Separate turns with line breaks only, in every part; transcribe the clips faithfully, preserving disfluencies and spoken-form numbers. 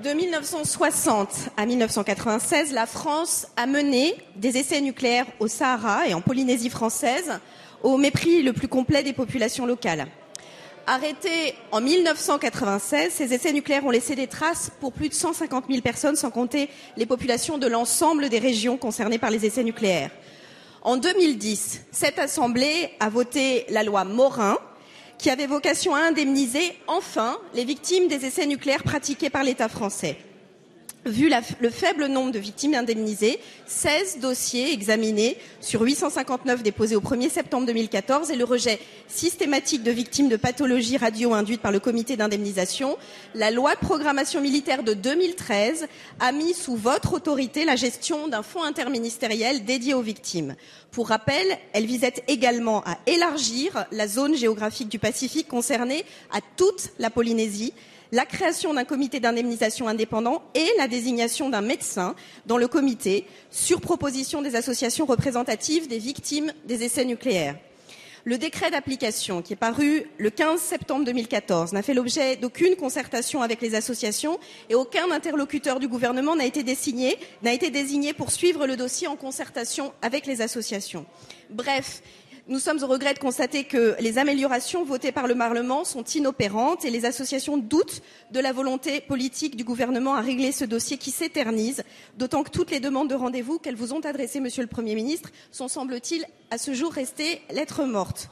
De mille neuf cent soixante à mille neuf cent quatre-vingt-seize, la France a mené des essais nucléaires au Sahara et en Polynésie française, au mépris le plus complet des populations locales. Arrêtés en mille neuf cent quatre-vingt-seize, ces essais nucléaires ont laissé des traces pour plus de cent cinquante mille personnes, sans compter les populations de l'ensemble des régions concernées par les essais nucléaires. En deux mille dix, cette Assemblée a voté la loi Morin, qui avait vocation à indemniser enfin les victimes des essais nucléaires pratiqués par l'État français. Vu la, le faible nombre de victimes indemnisées, seize dossiers examinés sur huit cent cinquante-neuf déposés au premier septembre deux mille quatorze et le rejet systématique de victimes de pathologies radio-induites par le comité d'indemnisation, la loi de programmation militaire de deux mille treize a mis sous votre autorité la gestion d'un fonds interministériel dédié aux victimes. Pour rappel, elle visait également à élargir la zone géographique du Pacifique concernée à toute la Polynésie, la création d'un comité d'indemnisation indépendant et la désignation d'un médecin dans le comité sur proposition des associations représentatives des victimes des essais nucléaires. Le décret d'application, qui est paru le quinze septembre deux mille quatorze, n'a fait l'objet d'aucune concertation avec les associations et aucun interlocuteur du gouvernement n'a été désigné, n'a été désigné pour suivre le dossier en concertation avec les associations. Bref, nous sommes au regret de constater que les améliorations votées par le Parlement sont inopérantes et les associations doutent de la volonté politique du gouvernement à régler ce dossier qui s'éternise, d'autant que toutes les demandes de rendez-vous qu'elles vous ont adressées, Monsieur le Premier ministre, sont, semble-t-il, à ce jour restées lettres mortes.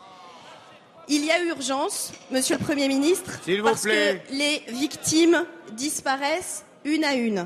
Il y a urgence, Monsieur le Premier ministre, parce que les victimes disparaissent une à une.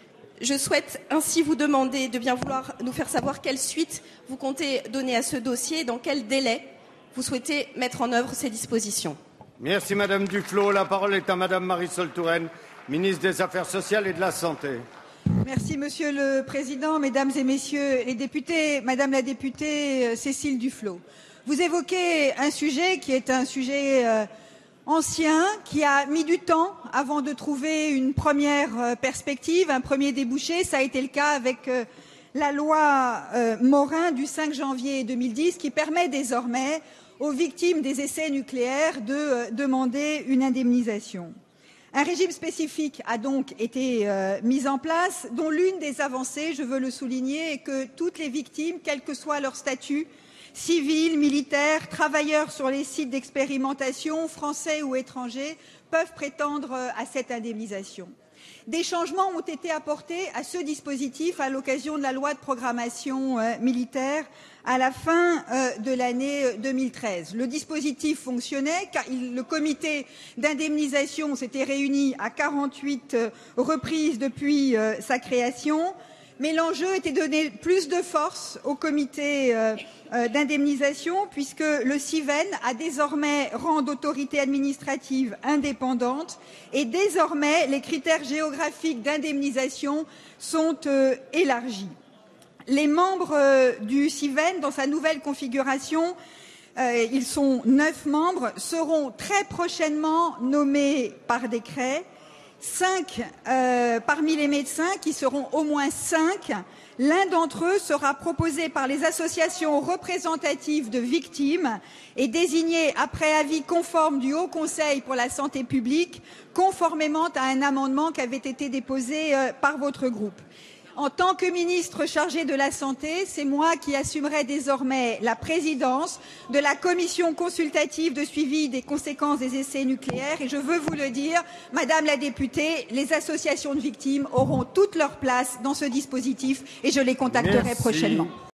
Je souhaite ainsi vous demander de bien vouloir nous faire savoir quelle suite vous comptez donner à ce dossier et dans quel délai vous souhaitez mettre en œuvre ces dispositions.
Merci Madame Duflot. La parole est à Madame Marisol Touraine, ministre des Affaires sociales et de la Santé.
Merci Monsieur le Président, Mesdames et Messieurs les députés, Madame la députée Cécile Duflot. Vous évoquez un sujet qui est un sujet euh, ancien, qui a mis du temps avant de trouver une première perspective, un premier débouché. Ça a été le cas avec euh, la loi euh, Morin du cinq janvier deux mille dix, qui permet désormais aux victimes des essais nucléaires de euh, demander une indemnisation. Un régime spécifique a donc été euh, mis en place, dont l'une des avancées, je veux le souligner, est que toutes les victimes, quel que soit leur statut, civils, militaires, travailleurs sur les sites d'expérimentation, français ou étrangers, peuvent prétendre à cette indemnisation. Des changements ont été apportés à ce dispositif à l'occasion de la loi de programmation euh, militaire à la fin euh, de l'année deux mille treize. Le dispositif fonctionnait car il, le comité d'indemnisation s'était réuni à quarante-huit euh, reprises depuis euh, sa création. Mais l'enjeu était de donner plus de force au comité euh, euh, d'indemnisation puisque le CIVEN a désormais rang d'autorité administrative indépendante et désormais les critères géographiques d'indemnisation sont euh, élargis. Les membres euh, du CIVEN, dans sa nouvelle configuration, euh, ils sont neuf membres, seront très prochainement nommés par décret. Cinq euh, parmi les médecins, qui seront au moins cinq, l'un d'entre eux sera proposé par les associations représentatives de victimes et désigné après avis conforme du Haut Conseil pour la santé publique, conformément à un amendement qui avait été déposé euh, par votre groupe. En tant que ministre chargé de la Santé, c'est moi qui assumerai désormais la présidence de la commission consultative de suivi des conséquences des essais nucléaires et je veux vous le dire, Madame la députée, les associations de victimes auront toute leur place dans ce dispositif et je les contacterai
Merci.
prochainement.